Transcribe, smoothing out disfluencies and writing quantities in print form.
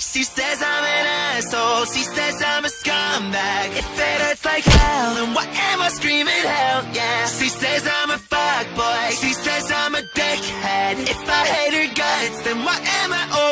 She says I'm an asshole, she says I'm a scumbag. If it hurts like hell, then why am I screaming hell, yeah? She says I'm a fuckboy, she says I'm a dickhead. If I hate her guts, then why am I